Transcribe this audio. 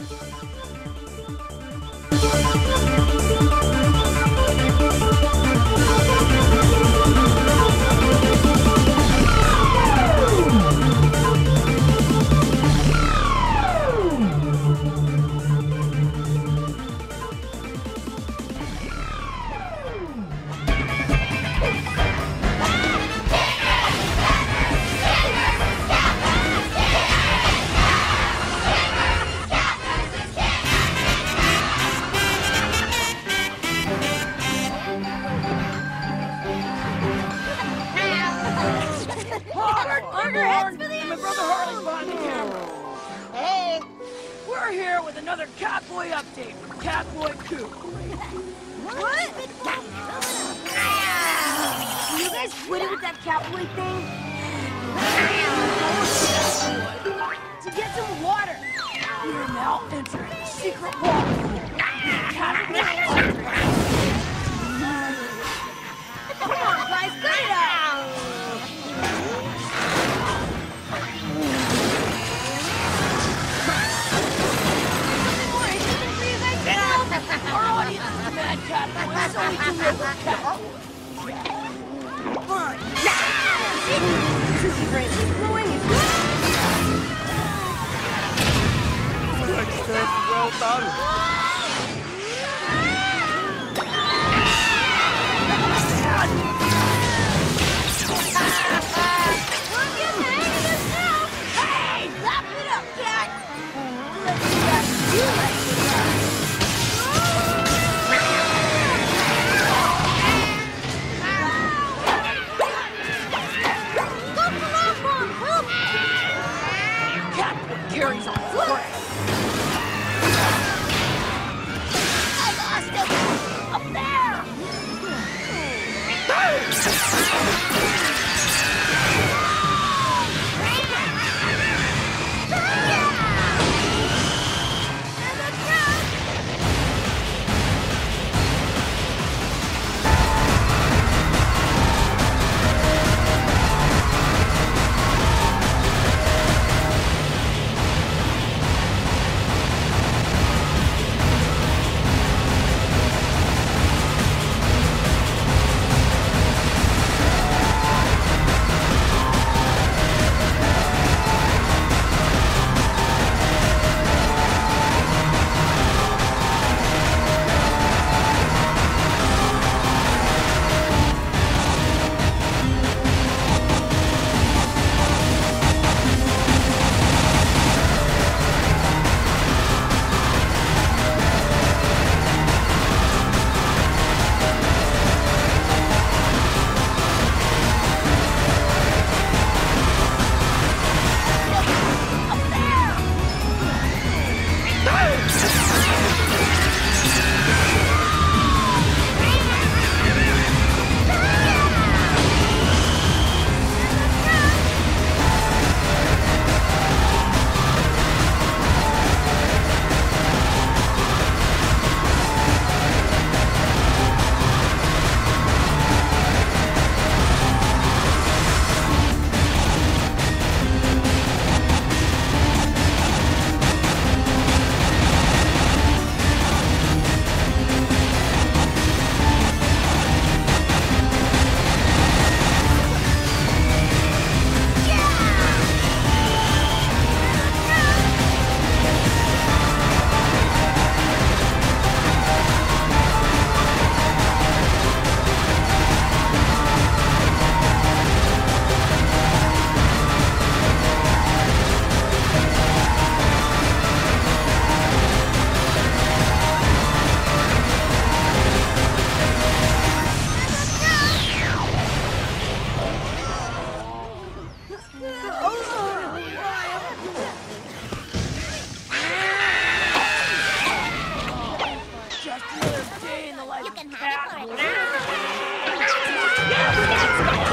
We're here with another Catboy update from Catboy Coop. What? You guys quit it with that Catboy thing? To get some water. We are now entering the secret waterfall. Come on, guys, cut it out! Our audience is mad Catboy, so we deliver Catboy. Fine. Sushi brain is growing and Well done. Hey, wrap it up, cat! Let's get you right. Carries on foot. I lost him! Up there! Just another day in the life of Catboy.